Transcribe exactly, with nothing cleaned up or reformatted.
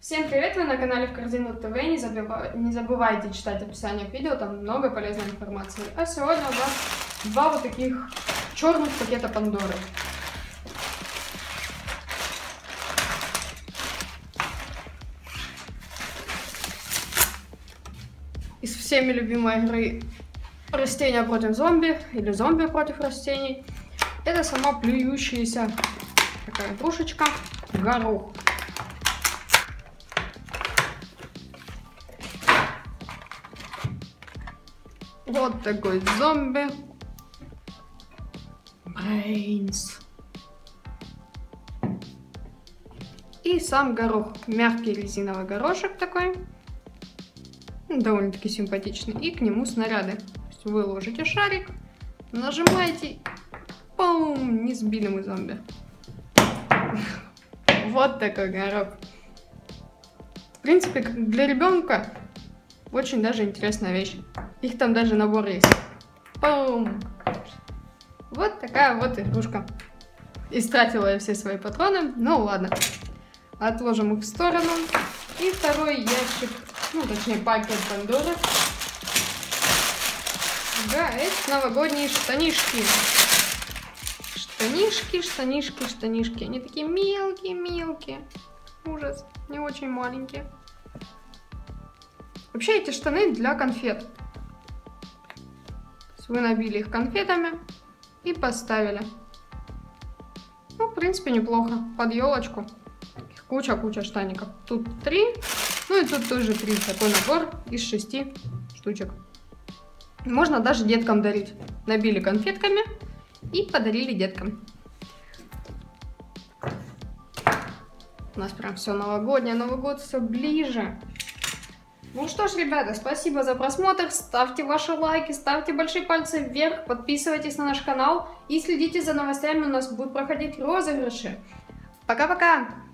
Всем привет, вы на канале В Корзину ТВ, не, забыв... не забывайте читать описание к видео, там много полезной информации. А сегодня у нас два вот таких черных пакета Пандоры. Из всеми любимой игры растения против зомби, или зомби против растений, это сама плюющаяся такая игрушечка горох. Вот такой зомби. Brains. И сам горох. Мягкий резиновый горошек такой. Довольно-таки симпатичный. И к нему снаряды. То есть вы ложите шарик, нажимаете. Пум! Не сбили мы зомби. Вот такой горох. В принципе, для ребенка очень даже интересная вещь. Их там даже набор есть. Пум! Вот такая вот игрушка. Истратила я все свои патроны. Ну ладно. Отложим их в сторону. И второй ящик, ну точнее пакет Пандоры. Да, это новогодние штанишки. Штанишки, штанишки, штанишки. Они такие мелкие-мелкие. Ужас. Не очень маленькие. Вообще эти штаны для конфет. Вы набили их конфетами и поставили. Ну, в принципе, неплохо. Под елочку. Куча-куча штаников. Тут три. Ну и тут тоже три. Такой набор из шести штучек. Можно даже деткам дарить. Набили конфетками и подарили деткам. У нас прям все новогоднее. Новый год все ближе. Ну что ж, ребята, спасибо за просмотр, ставьте ваши лайки, ставьте большие пальцы вверх, подписывайтесь на наш канал и следите за новостями, у нас будут проходить розыгрыши. Пока-пока!